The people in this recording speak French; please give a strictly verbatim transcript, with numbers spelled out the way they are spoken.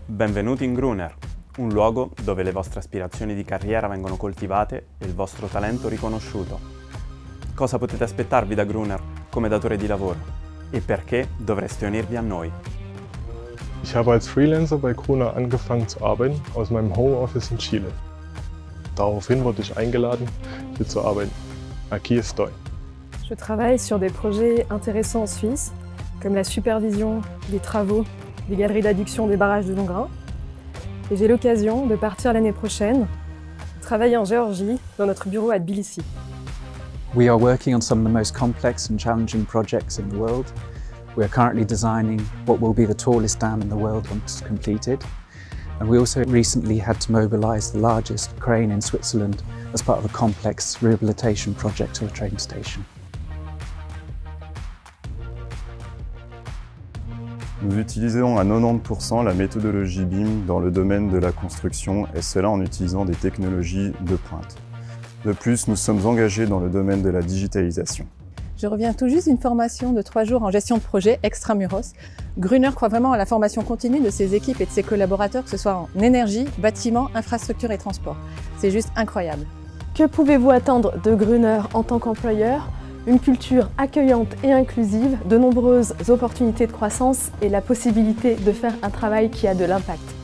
Benvenuti in Gruner, un luogo dove le vostre aspirazioni di carriera vengono coltivate e il vostro talento riconosciuto. Cosa potete aspettarvi da Gruner come datore di lavoro e perché dovreste unirvi a noi? Ich habe als Freelancer bei Gruner angefangen zu arbeiten, aus meinem Homeoffice in Chile. Daraufhin wurde ich eingeladen, hier zu arbeiten. Aqui estoy. Je travaille sur des projets intéressants en Suisse, comme la supervision des travaux des galeries d'adduction des barrages de Longrin. Et j'ai l'occasion de partir l'année prochaine, travailler en Géorgie, dans notre bureau à Tbilissi. We are working on some of the most complex and challenging projects in the world. We are currently designing what will be the tallest dam in the world once completed. And we also recently had to mobilise the largest crane in Switzerland as part of a complex rehabilitation project of a train station. Nous utilisons à quatre-vingt-dix pour cent la méthodologie B I M dans le domaine de la construction et cela en utilisant des technologies de pointe. De plus, nous sommes engagés dans le domaine de la digitalisation. Je reviens tout juste d'une formation de trois jours en gestion de projet extramuros. Gruner croit vraiment à la formation continue de ses équipes et de ses collaborateurs, que ce soit en énergie, bâtiment, infrastructure et transport. C'est juste incroyable. Que pouvez-vous attendre de Gruner en tant qu'employeur? Une culture accueillante et inclusive, de nombreuses opportunités de croissance et la possibilité de faire un travail qui a de l'impact.